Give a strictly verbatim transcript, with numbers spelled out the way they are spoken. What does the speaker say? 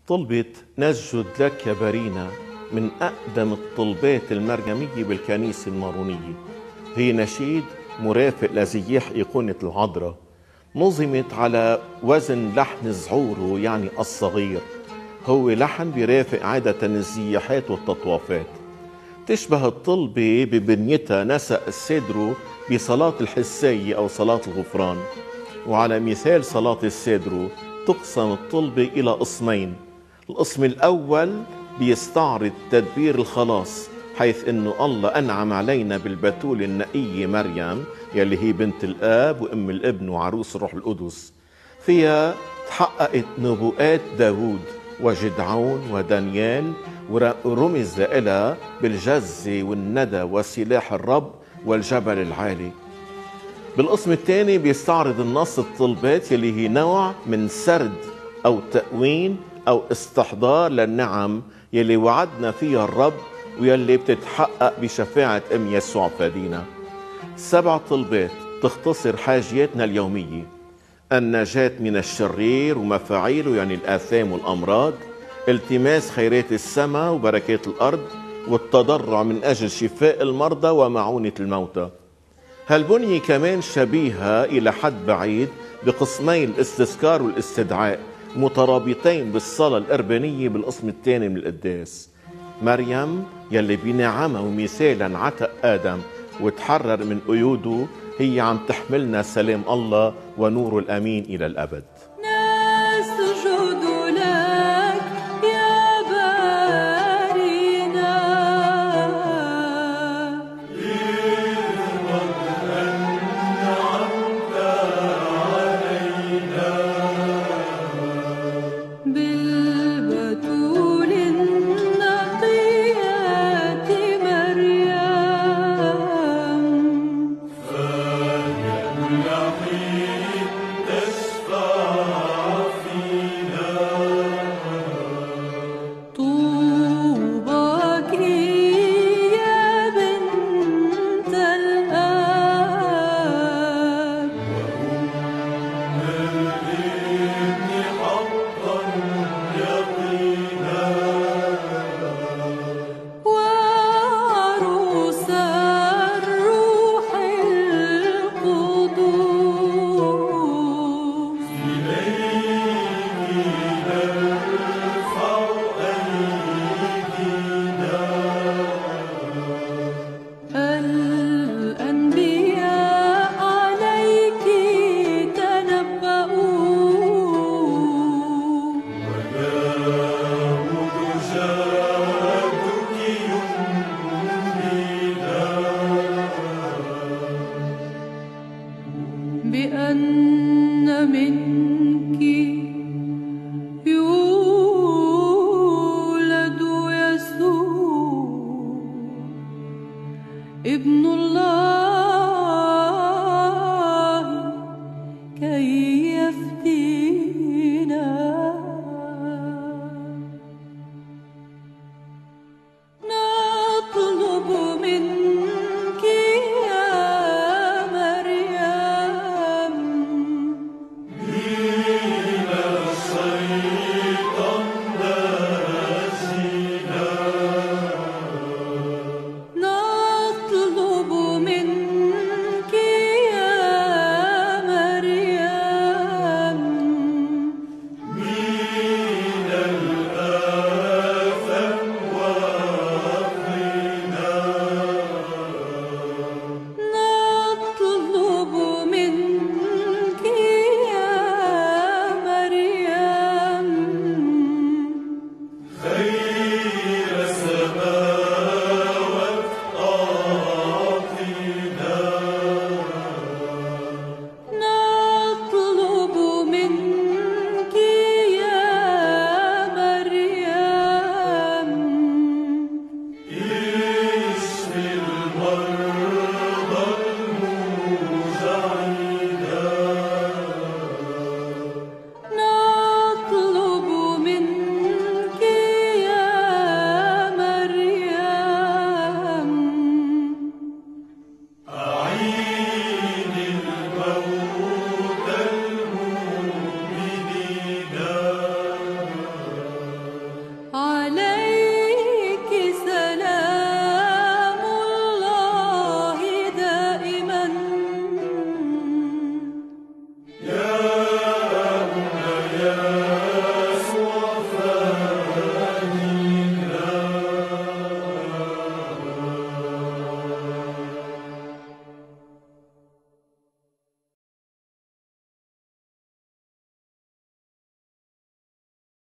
طلبت نسجد لك يا بارينا من أقدم الطلبات المريمية بالكنيسة المارونية. هي نشيد مرافق لزياح أيقونة العذراء، نظمت على وزن لحن زعوره يعني الصغير. هو لحن بيرافق عادة الزياحات والتطوافات. تشبه الطلبة ببنيتها نسق السيدرو بصلاة الحسية أو صلاة الغفران. وعلى مثال صلاة السيدرو تقسم الطلبة إلى قسمين. القسم الأول بيستعرض تدبير الخلاص، حيث أنه الله أنعم علينا بالبتول النقية مريم يلي هي بنت الآب وأم الابن وعروس الروح القدس. فيها تحققت نبوءات داود وجدعون ودانيال، ورمز لها بالجزة والندى وسلاح الرب والجبل العالي. بالقسم الثاني بيستعرض النص الطلبات يلي هي نوع من سرد أو تأوين أو استحضار للنعم يلي وعدنا فيها الرب ويلي بتتحقق بشفاعة أم يسوع فادينا. سبع طلبات تختصر حاجياتنا اليومية: النجاة من الشرير ومفاعيله يعني الآثام والأمراض، التماس خيرات السماء وبركات الأرض، والتضرع من أجل شفاء المرضى ومعونة الموتى. هالبنية كمان شبيهة إلى حد بعيد بقسمي الاستذكار والاستدعاء، مترابطين بالصلاة الأربانية بالقسم الثاني من القداس. مريم يلي بنعمها ومثالا عتق آدم وتحرر من قيوده، هي عم تحملنا سلام الله ونور الأمين إلى الأبد.